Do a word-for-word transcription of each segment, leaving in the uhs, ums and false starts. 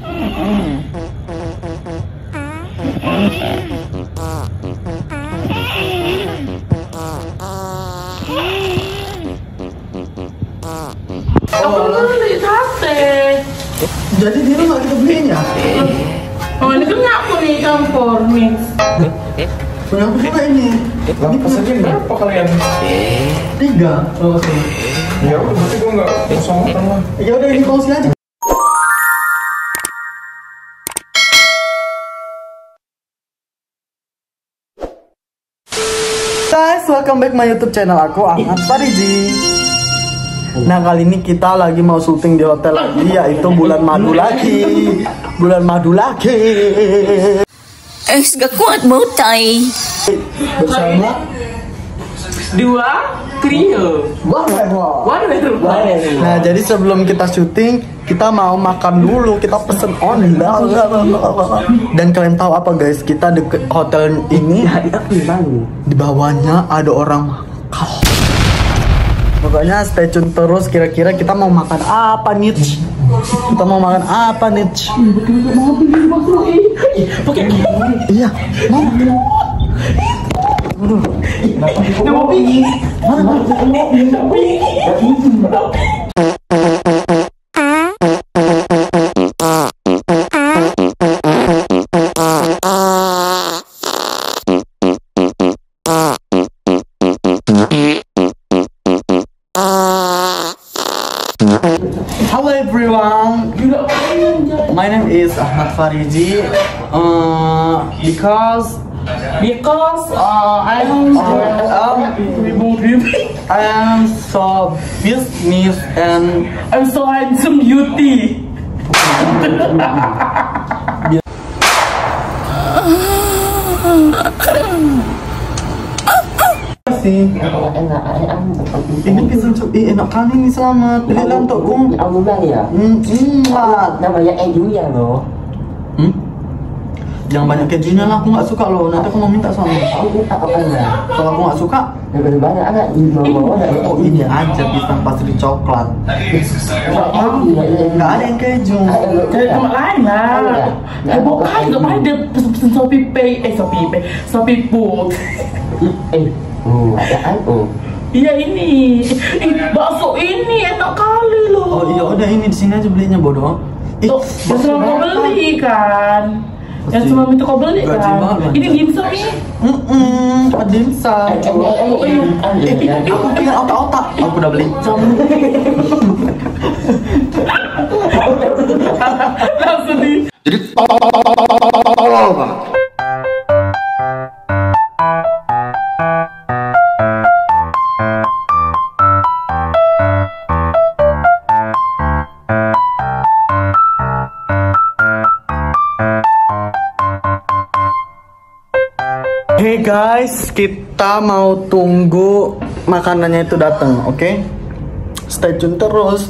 beli sate. Jadi dia nggak kita belinya? Oh ini kan aku nih campur mix. Punya aku juga ini. Ini pesannya berapa kalian? Tiga. Oh sih. Ya udah, berarti gue nggak kosong makan lah. Ya udah ini pausi aja. Guys, welcome back my YouTube channel aku Ahmad Fariji. Nah kali ini kita lagi mau syuting di hotel lagi, yaitu bulan madu lagi, bulan madu lagi. Eh, gak kuat mau tai. Bersama Dua trio. Nah jadi sebelum kita syuting, kita mau makan dulu, kita pesen online. Dan kalian tahu apa guys, kita deket hotel ini, di bawahnya ada orang makan. Pokoknya stay tune terus, kira-kira kita mau makan apa nih? Kita mau makan apa nih? Iya, mau. Aduh. Hello everyone, my name is Ahmad Fariji. Uh, because Because uh, I'm uh, um, I am so business and I'm so handsome beauty. sih. Ini pisang cuy enak kali nih, selamat. Beli lah untukku. Ông muốn ăn gì à? Hmm, hmm. Namanya Edunya loh. Hmm? Jangan banyak kejunya lah, aku nggak suka loh. Nanti aku mau minta soalnya. Aku minta apa enggak? Kalau aku nggak suka, Lebih banyak anak di bawah ada. oh ini aja pisang pastry coklat. Nggak ada yang keju. Dari tempat lain lah. Ya bukan, nggak ada pesen Shopee Pay, eh Shopee Pay, Shopee Food. Eh, oh ada oh. Iya ini, ih bakso ini enak kali loh. Oh iya udah ini di sini aja belinya bodoh. Ih, Tuh, yang selalu kau beli kan? Yang cuma minta kau beli kan? Ini dimsum nih. Hmm, dimsum. Eh, aku pengen otak-otak. Aku udah beli. Langsung di. Jadi hey guys, kita mau tunggu makanannya itu datang, oke? Okay? Stay tune terus.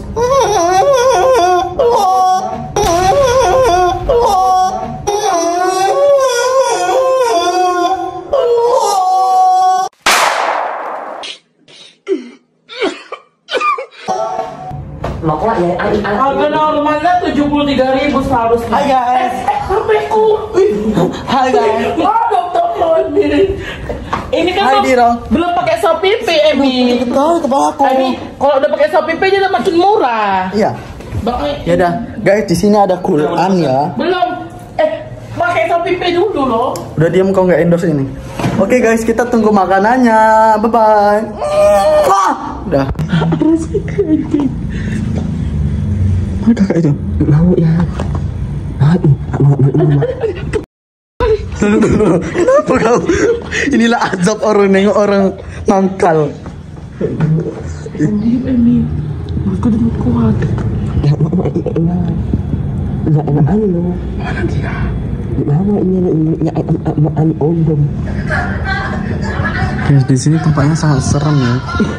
Maklah ya, an an. Harga normalnya tujuh puluh tiga ribu seharusnya. Hai guys. H P-ku. Hai guys. Maaf teman. Ini kan Hai, Diro. belum pakai Shopee Pay, Emi. Tahu kepala aku. Emi, kalau udah pakai Shopee Pay jadi makin murah. Iya. Bang, Ya udah, guys, di sini ada Quran ya. belum. Eh, pakai Shopee Pay dulu loh. Udah diam kau nggak endorse ini. Oke guys, kita tunggu makanannya. Bye bye. Wah, udah. Mana kakak itu? Mau ya. Ah, mau mau mau. Kenapa kau? Inilah azab orang nengok orang mangkal. Diam, Emi. Aku udah kuat. Ya mau mau enak. Enggak enak aja loh. Mana dia? Mana ini ya mau an ondom. Guys, di sini tempatnya sangat serem ya.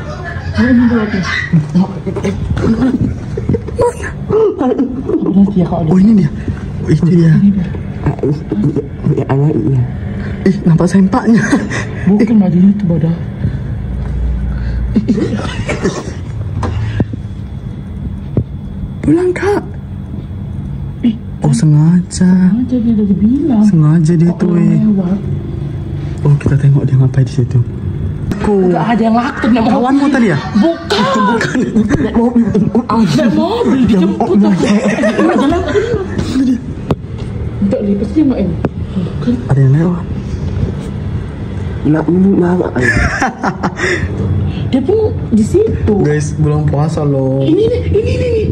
Oh ini dia. Oh ini dia. Ya anaknya. Ih, nampak sempaknya. Bukan bajunya itu bodoh. Pulang kak. Ih, Oh sengaja. Sengaja dia udah dibilang. Sengaja dia tuh. Eh. Lewat. Oh kita tengok dia ngapain di situ. Gak ada yang lakon naik mobil. Kawanmu tadi ya? Bukan. Itu bukan. Naik mobil. Naik mobil dijemput. Jalan tadi. Enggak lipat dia mak ini. Ada yang lewat. Nak ini mama. Dia pun di situ. Guys, belum puasa loh. Ini nih, ini nih nih.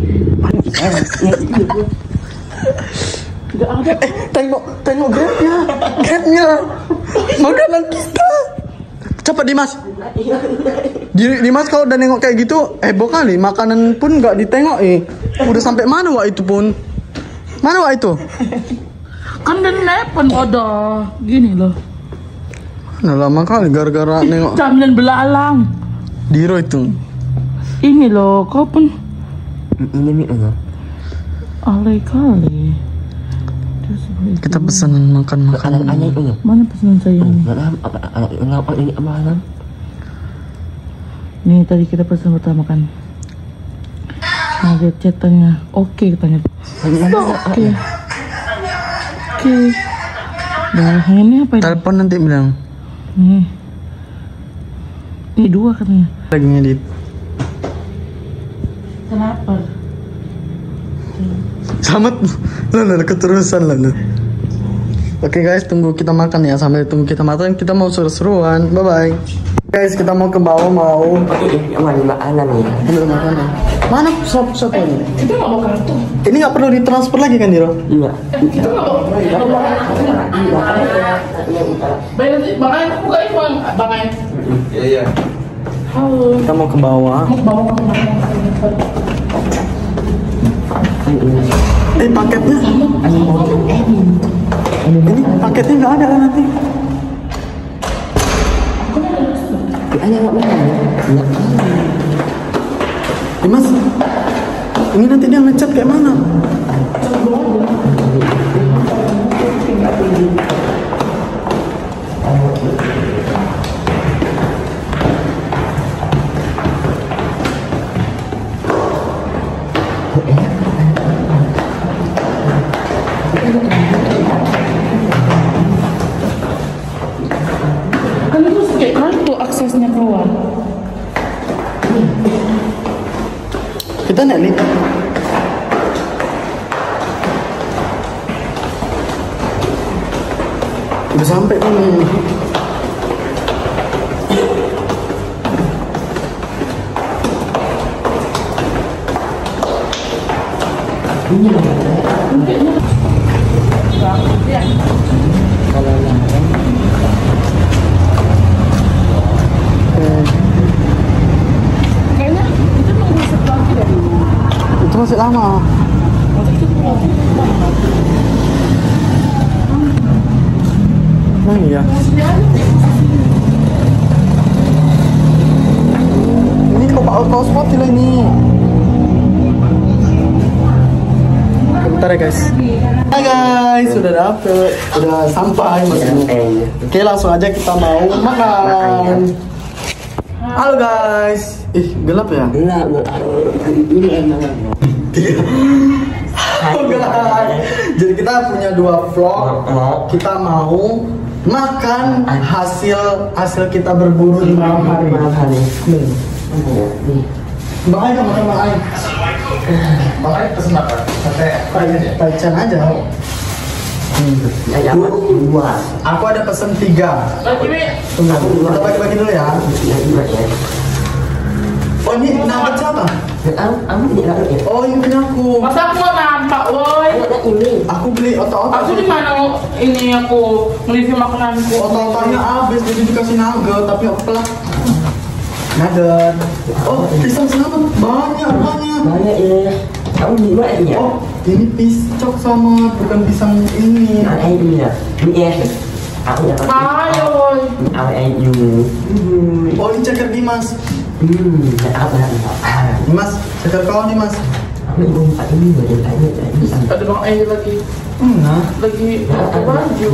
Gak ada. Eh, tengok, tengok grabnya, grabnya, makanan kita. Cepat Dimas. Dimas kalau udah nengok kayak gitu, heboh kali. Makanan pun nggak ditengok eh. Udah sampai mana wak itu pun? Mana wak itu? Kan dan nepen bodoh. Gini loh. Nah lama kali gara-gara nengok. Jaminan belalang. Diro itu. Ini loh, kau pun. Ini nih enggak. Alay kali. Kita pesan makan makanan. Ada itu enggak? Mana pesanan saya ini? Enggak ada apa ini apa? Nih tadi kita pesan pertama kan. Nah lihat chatannya. Oke katanya. Oke. Oke. Dah ini apa ini? Telepon nanti bilang. Nih. Ini dua katanya. Lagi ngedit. Kenapa? Selamat. Lah lah keterusan lah. Oke guys, tunggu kita makan ya. Sambil tunggu kita makan, kita mau seru-seruan. Bye bye. Guys, kita mau ke bawah mau. Ini makanan nih. Ambil makanan. Mana sop sop ini? Kita nggak mau kartu. Ini nggak perlu ditransfer lagi kan Diro? Iya. Kita nggak mau. Bayar nanti, Bang Ain, buka ini Bang, Bang Ain. Iya iya. Halo. Kita mau ke bawah. Mau ke bawah kamu mau. Eh paketnya. Ini paketnya nggak ada kan nanti? Ada enggak mana? Enggak. Dimas, ini nanti dia ngechat kayak mana? Kan itu kayak kartu aksesnya keluar. Kita naik lift. Udah sampai nih. Kayaknya kita nunggu setelah lagi dari Itu masih lama. Nah iya. Ini kok Pak Auto Spot lah ini. Bentar ya guys. Hai guys, sudah dapet, sudah sampai maksudnya. Oke langsung aja kita mau makan. Halo guys. Ih gelap ya. Enggak, ini emang. Oh, guys. Jadi kita punya dua vlog. Kita mau makan hasil hasil kita berburu di malam hari. Malam hari. Bang Ai sama Bang Ai. Bang Ai pesen apa? Sate Taichan aja. Ya, apa? Dua. Aku ada pesen tiga. lagi nih. Tunggu, kita bagi-bagi dulu ya. Ya, dua ya. Oh ini nugget siapa? Aku, aku tidak tahu ya. Oh ini punya aku. Masa aku mau nampak, woi. Ada ini. Aku beli otot-otot. Aku di mana ini aku nge-review makananku. Otot-ototnya habis jadi dikasih nugget tapi apalah. Nugget. Oh pisang selamat banyak banyak. Banyak ya. Kamu di mana ya? Oh ini piscok sama bukan pisang ini. Ada ini ya. Ini ya. Aku dapat. Ayo, woi. Aku ini. Oh ini ceker Dimas. Hmm, apa apa? Dimas, ceker kau nih Mas. Aku ibu empat ini baru tanya tadi. Ada Bang Ain lagi. Nah, Lagi pakai baju.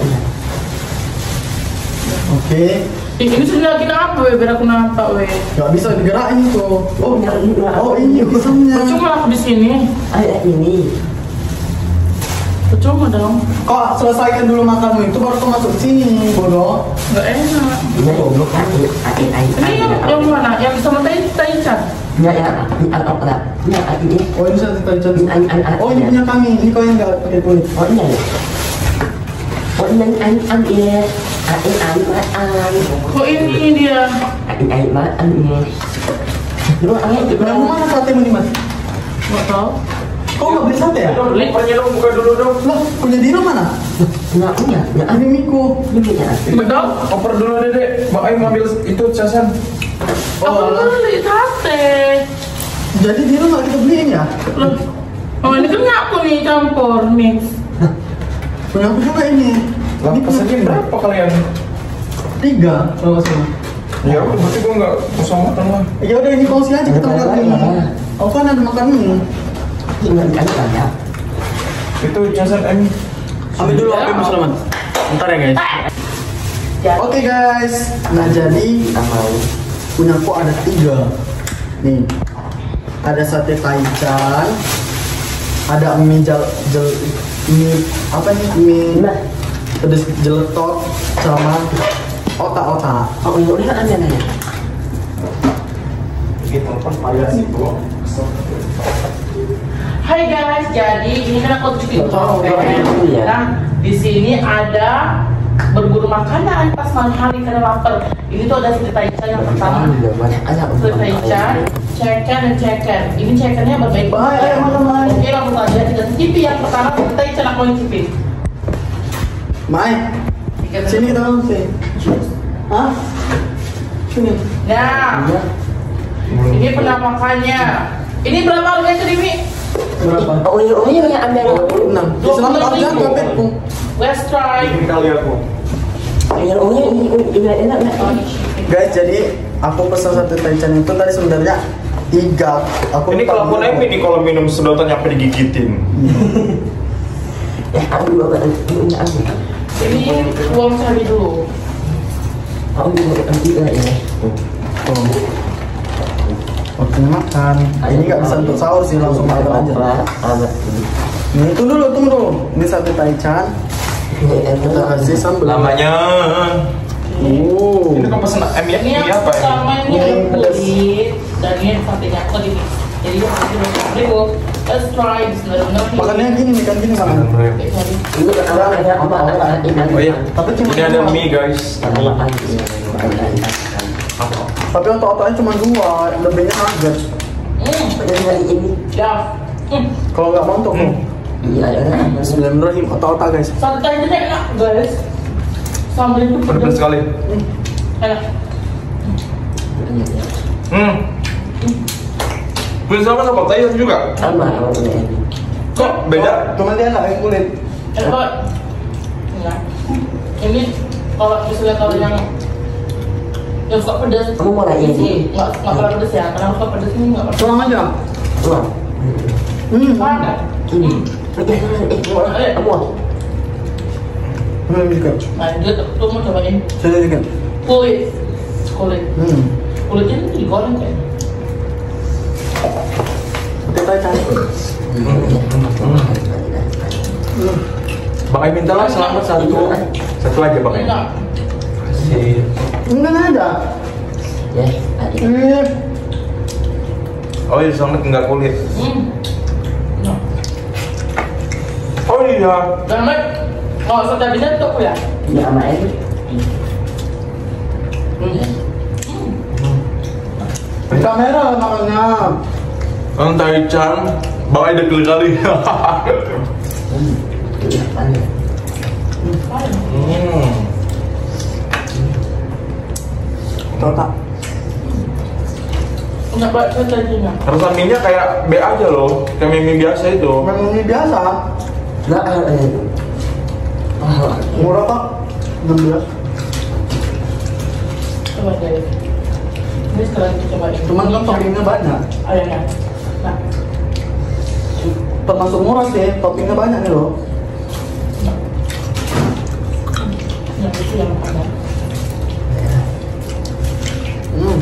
oke. Ih, ini sudah lagi apa, weh? Biar aku nampak, weh. Gak bisa digerakin tuh. Oh, oh ini pisangnya. Cuma aku di sini. Ada ini. Percuma dong. Kok selesaikan dulu makanmu itu baru kau masuk sini, bodoh. Nggak enak. Ini goblok kan? Ain ain Ini yang, yang mana? Yang sama Tai Taichan. Ya ya, ini apa apa? Ini ini. Oh ini satu taichan. An- an- an- Oh ini punya kami. Ini kau yang nggak pakai kulit. Oh ini. Oh ini an an ini. Ain ain an. Kok ini dia? Ain ain an ini. Lu ain Punya mana sate ini mas? Nggak tahu. Kau nggak beli sate ya? Beli punya dong, buka dulu dong. Lah punya Dino mana? Enggak punya. Ya Ini Miku. ini ya. Betul? Oper dulu Dede. Mak Aing ngambil itu casan. Aku Oh, beli sate. jadi Dino nggak kita beliin ya? Loh. Oh ini kan aku nih campur mix. Punya aku juga ini. Lah Ini punya pesannya berapa kalian? tiga kalau nggak salah. Ya udah, berarti gua nggak usah makan lah. Ya udah ini kongsi aja kita makan ini. Oh kan ada makan mie. Tinggal kan banyak. Itu casan Aing. Ambil dulu ambil Mas Roman. Bentar ya guys. Ya. Oke guys. Nah jadi Kita mau. punya aku ada tiga. Nih. Ada sate taichan. Ada mie jel, jel mie apa nih? Mie Nah, pedes jeletot sama otak-otak. oh ini udah ada nih. Gitu kan payah sih gua. Hai guys, jadi ini kan aku bikin Oh, konten. oh, iya. Nah, di sini ada berburu makanan pas malam hari karena lapar. Ini tuh ada sate taichan yang pertama. Banyak aja. Sate taichan, ceker dan ceker. Ini cekernya berbaik Baik, ayo, teman-teman. Oke, langsung saja kita cicipi yang pertama sate taichan aku yang cicipi. Mai, sini kita langsung. Hah? Sini. Nah, ini penampakannya. Ini berapa harganya tadi, Mi? Berapa? Oh ini oh ini yang ambil. enam. Selamat aku jaga petku. Let's try. Ini kali aku. Yang oh ini ini ini enak enak. Guys, jadi aku pesan sate taichan itu tadi sebenarnya tiga. Aku Ini kalau aku naik ini kalau minum sedotan nyampe digigitin. Ya aku juga ini aku. Ini uang cari dulu. Aku juga juga ya. Oh. Waktunya makan. Ini nggak bisa untuk sahur sih, langsung makan aja. Ini tunggu dulu, tunggu dulu. Ini sate taichan. Kita kasih sambal. Namanya. Oh. Ini kan pesan M ya? Ini yang Ini apa ya? pertama ini Ini pedas. kulit dan ini satenya aku di jadi aku kasih dua puluh ribu. Let's try. Bismillahirrahmanirrahim. Makannya gini nih kan gini sama. Oke, sorry. Ini ada ada apa apa ini. Oh iya. Tapi cuma Ini ada dua. mie guys. Ada makan. Tapi otot-ototnya cuma dua, lebihnya nugget. Hmm, Ini ini. ya. Hmm. Kalau nggak mau untuk Iya ada. Bismillahirrahmanirrahim, otot-otot guys. Sate taichannya enak, guys. Sambal itu Pedas sekali. enak. Hmm. Punya sama sama Thailand juga. Sama. Kok beda? Cuma dia nggak yang kulit. Eh, kok enggak. Ini kalau misalnya kalau yang yang suka pedas, Kamu mau nanya ini? sih nggak nggak pernah pedas ya. Karena suka pedas ini nggak pernah. Pulang aja. Wah. Hmm. Panas. Ini. Eh, eh, kamu. Hmm, juga. Lanjut, tuh mau cobain Saya juga. kulit, kulit, Hmm. kulitnya ini digoreng kayak. Kita cari. Bang Ai minta lah selamat satu. Satu aja Bang Ai. Enak. Kasih. Enggak ada. Ya, tadi. Ini. Oh iya selamat enggak kulit. Hmm. Enak. Oh iya. Selamat. Oh, sate bisa tuh ya. Ini sama ini. Di kamera makanya. Bang Taichan, Bang Ai dekil kali. Ini apa nih? Hmm. Otak. Enak banget satenya. Rasa mie-nya kayak B aja loh, kayak mie, mie biasa itu. Memang ini biasa. Enggak ada. Oh, Murah tak? enam belas. Coba deh. Ini sekarang kita cobain. Cuman kan toppingnya banyak. Ayahnya. Nah, Termasuk murah sih, toppingnya banyak nih loh. yang itu yang mana? Hmm.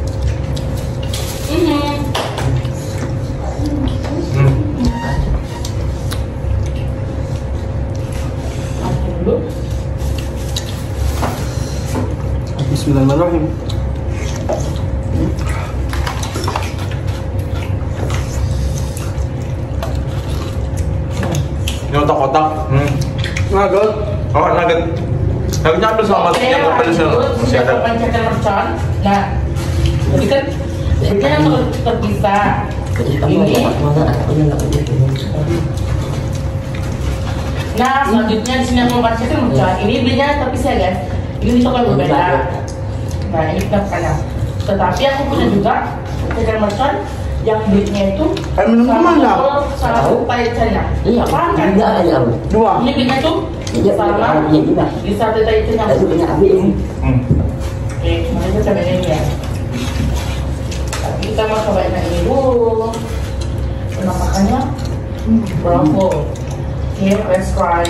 Ini. Hmm. Bismillahirrahmanirrahim. Ini otak-otak. Hmm. Nugget. Oh, nugget. Nuggetnya ambil sama yang pedas masih ada. Pancakan mercon. Nah, jadi kan ini kan yang terpisah. Ini. Nah, selanjutnya di sini aku mau pancakan mercon. Ini belinya terpisah guys. Ini di toko yang berbeda. Nah, ini kita bukannya. Tetapi aku punya juga pancakan mercon yang belinya itu Eh, minum kemana? sama taichannya. Iya, Apaan kan? enggak ada yang Dua. Ini belinya tuh Iya, sama iya, iya. di sate taichannya. Aku punya ambil ini. Hmm. Oke, mari kita cobain ini ya. Tapi kita mau cobain yang ini dulu. Penampakannya, hmm, bravo. Oke, let's try.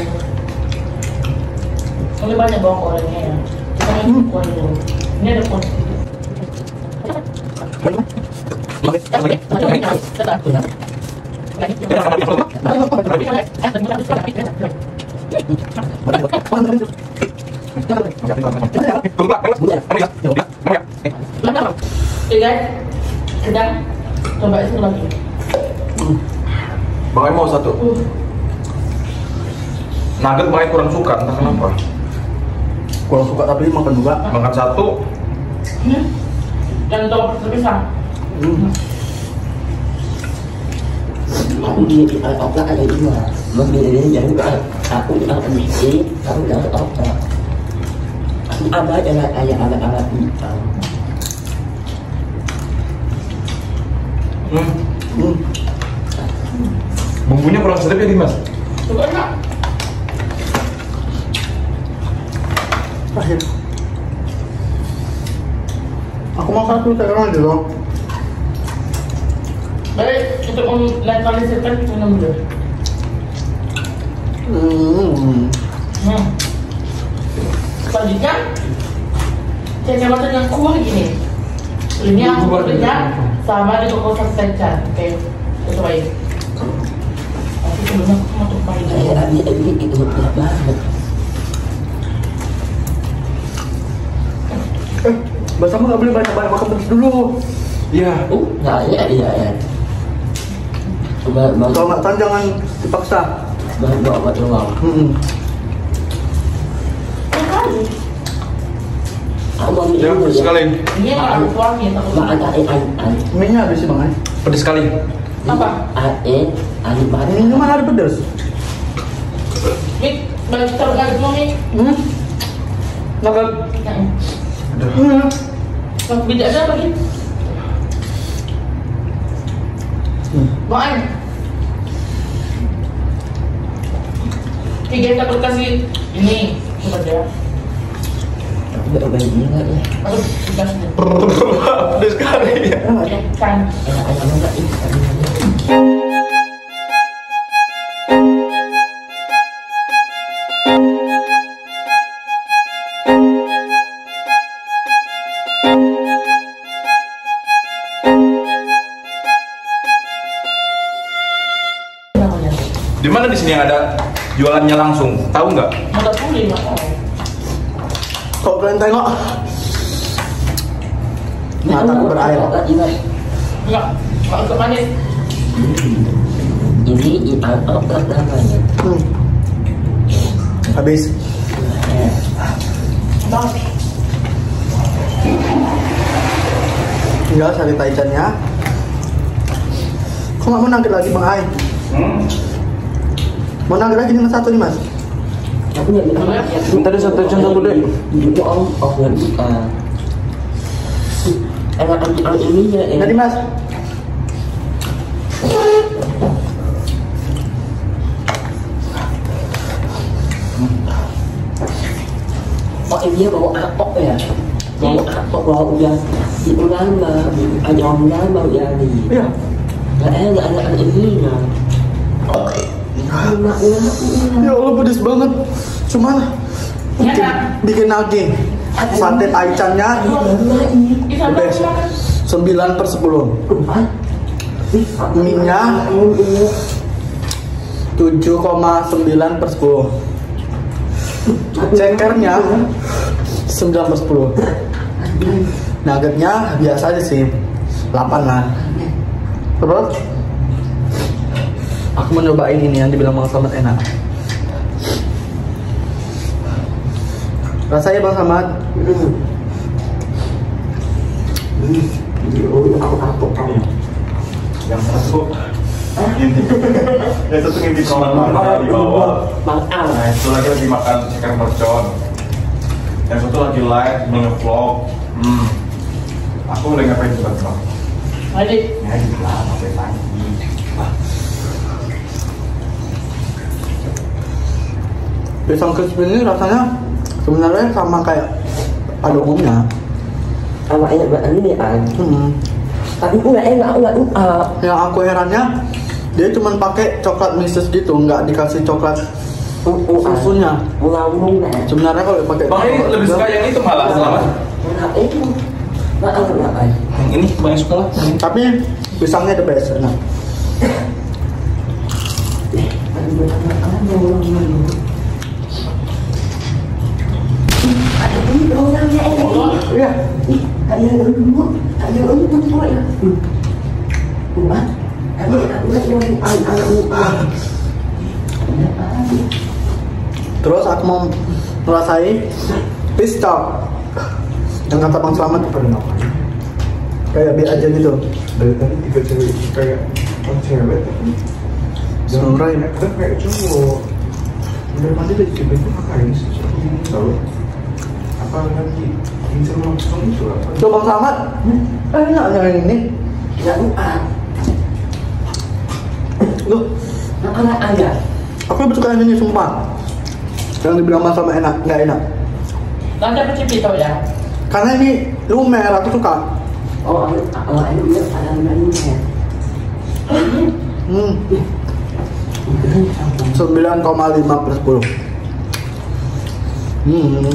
Ini banyak bawang gorengnya ya. Kita mau kuah dulu. Ini ada kuah sedikit. Oke guys, sedang coba itu lagi. Bang Ai mau satu. Uh, Nugget Bang Ai kurang suka, entah kenapa. Kurang suka tapi makan juga. Makan satu. hmm. Dan untuk terpisah. Hmm. Aku di otak ada dua. Membeli yang aku akan isi, aku dah otak. Apa adalah ayah anak-anak kita. Hmm. Hmm. Bumbunya kurang sedap ya Dimas. Coba enggak? Akhir. Aku mau satu sekarang dulu. Baik, untuk menetralisirkan minum dulu. Hmm. Hmm. Selanjutnya, kacamata yang kuah gini. Ini aku belinya sama di toko sate taichan. Oke, kita cobain. Tapi sebelumnya aku mau cobain dulu. Saya ambil ini itu berat banget. Eh, Mbak Sama nggak boleh banyak-banyak makan terus dulu. Iya. Oh, nggak ya, iya ya. Coba bang, Kalau nggak tahan jangan dipaksa. bang bawa buat doang. Hmm. Sekali. Aku mau Ya, minum pedes ya. sekali. Ini yang aku kuahnya takut. Bang ada air air air. Minyak habis sih Bang Ai. Pedes sekali. Apa? Air air mati. Ini mana ada pedas? Mik, balik kita balik semua Mik. Hmm. Nugget. Nah, Hmm. Bang, beda ada apa gitu? Bang Ai. Tiga kita perlu kasih ini. Coba dia. Udah baiknya nggak ya? Aku dikasih. Pedes sekali. Oke, kan. Enak enak nggak ini? Namanya. Di mana di sini yang ada jualannya langsung? Tahu nggak? Mata pulih Mas. Kalau kalian tengok, mataku berair. Enggak, Enggak, enggak untuk manis. ini ini apa namanya? Hmm. Habis. Bang, Tinggal sari taichannya. Kok nggak mau nugget lagi Bang Ai? Hmm. Mau nugget lagi dengan satu nih Mas? Aku nggak bilang ya. Minta deh satu contoh dulu deh. Itu om om nggak bisa. Enak ambil ini ya. Jadi Mas. Oh ini bawa apok ya. Bawa apok bawa udah di ulama, ada ulama ya nih. Iya. Nggak enak anak ini ya. Enak enak. Ya Allah pedes banget. Cuman bikin, Enak. bikin nagih. Sate taichannya bisa best. makan. sembilan per sepuluh. Minyak tujuh koma sembilan per sepuluh. Cekernya sembilan per sepuluh. Nuggetnya biasa aja sih, delapan lah. Terus aku mau nyobain ini yang dibilang Bang Slamet enak. Rasanya Bang Slamet. Yang satu yang satu ngintip kamar mama di bawah. Nah itu lagi lagi makan ikan mercon. Yang satu lagi live nge-vlog. Hmm. Aku udah ngapain coba bang? Adik. Ya gitu lah, sampai pagi. Pisang crispy ini rasanya sebenarnya sama kayak pada umumnya. Sama enak banget ini kan. Hmm. Tapi enggak enak, enggak enak. Yang aku herannya dia cuma pakai coklat mises gitu, nggak dikasih coklat susunya. Ngomong kan. Sebenarnya kalau pakai Bang ini lebih suka yang itu malah Slamet. Enak itu. Enggak enak kan. Yang ini banyak suka lah. tapi pisangnya the best. Nah, Ada ini orangnya enak. iya. Ada yang dulu, ada yang dulu tuh ya. Buat, ada yang anak-anak. Terus aku mau merasai pistol yang kata Bang Slamet kayak B aja gitu. Dari tadi tiga cewek kayak oh cewek tapi Samurai. kan kayak cowok. Udah pasti dari cewek itu ngapain sih? Tahu? Apa lagi? Ini sama sama itu apa? Coba Bang Slamet, enak yang ini. Enggak enak. Loh, Anak aja. aku lebih suka yang ini sumpah. Yang dibilang Bang Slamet enak, nggak enak. Nanti apa cipito ya? Karena ini lumer, aku suka. Oh, oh, ini dia ada namanya. Hmm. sembilan koma lima per sepuluh. Hmm.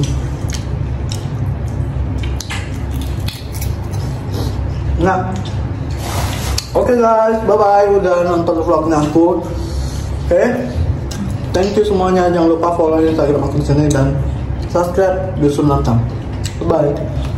Nah, oke okay guys, bye bye udah nonton vlognya aku. Oke, okay. Thank you semuanya. Jangan lupa follow Instagram aku di sini dan subscribe Dusun Lancang. Bye bye.